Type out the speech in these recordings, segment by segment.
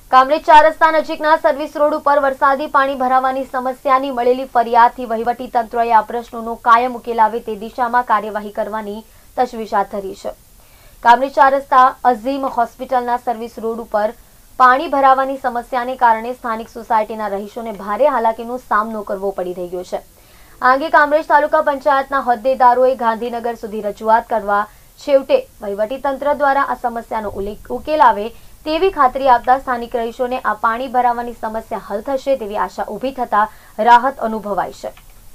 કામરેજ 4 રસ્તા નજીકના service road ઉપર વરસાદી પાણી ભરાવાની સમસ્યાની મળેલી ફરિયાદથી વહીવટી તંત્રએ આ પ્રશ્નોનો કાયમ ઉકેલ આવે તે દિશામાં કાર્યવાહી કરવાની તજવીજ હાથ ધરી છે। કામરેજ 4 રસ્તા અઝીમ હોસ્પિટલના સર્વિસ રોડ ઉપર પાણી ભરાવાની સમસ્યાને કારણે સ્થાનિક સોસાયટીના રહીશોને ભારે હાલાકીનો સામનો કરવો પડી રહ્યો છે। આ અંગે કામરેજ તાલુકા પંચાયતના હોદ્દેદારોએ ગાંધીનગર સુધી રજૂઆત કરવા છેવટે વહીવટી તંત્ર દ્વારા આ સમસ્યાનો ઉકેલ આવે તેવી ખાતરી આપતા સ્થાનિક રહીશોને આ પાણી ભરાવાની સમસ્યા હલ થશે તેવી આશા ઊભી થતા રાહત અનુભવાઈ છે।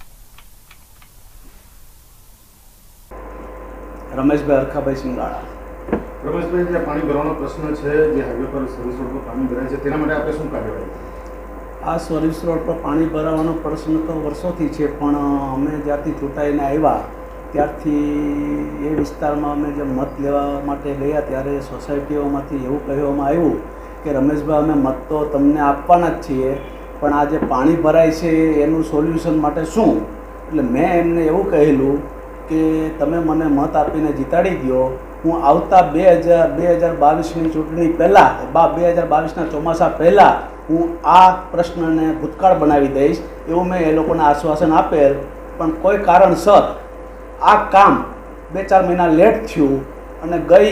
રમેશભાઈ અરખાભાઈ સિંગાળા। રમેશભાઈ, જે પાણી ભરવાનો પ્રશ્ન છે, જે હાઈવે પર સર્વિસ રોડ પર પાણી ભરાય છે, તેના માટે આપણે શું કાર્યવાહી? આ સર્વિસ રોડ પર પાણી ભરાવાનો પ્રશ્ન તો વર્ષોથી છે, પણ અમે જ્યારથી ચૂંટાઈને આવ્યા ત્યારથી એ વિસ્તારમાં અમે જે મત લેવા માટે ગયા ત્યારે સોસાયટીઓમાંથી એવું કહેવામાં આવ્યું કે રમેશભાઈ, અમે મત તો તમને આપવાના જ છીએ, પણ આ જે પાણી ભરાય છે એનું સોલ્યુશન માટે શું? એટલે મેં એમને એવું કહેલું કે તમે મને મત આપીને જીતાડી દો, હું આવતા 2022ની ચૂંટણી પહેલાં 2022ના ચોમાસા પહેલાં હું આ પ્રશ્નને ભૂતકાળ બનાવી દઈશ એવું મેં એ લોકોને આશ્વાસન આપેલ। પણ કોઈ કારણસર આ કામ 2-4 મહિના લેટ થયું અને ગઈ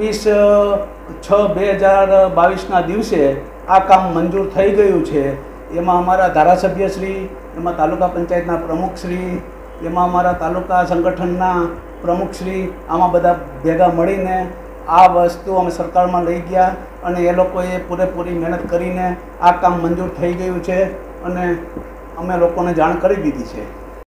21/6/2022ના દિવસે આ કામ મંજૂર થઈ ગયું છે। એમાં અમારા ધારાસભ્યશ્રી, એમાં તાલુકા પંચાયતના પ્રમુખશ્રી, એમાં અમારા તાલુકા સંગઠનના પ્રમુખશ્રી, આમાં બધા ભેગા મળીને આ વસ્તુ અમે સરકારમાં લઈ ગયા અને એ લોકોએ પૂરેપૂરી મહેનત કરીને આ કામ મંજૂર થઈ ગયું છે અને અમે લોકોને જાણ કરી દીધી છે।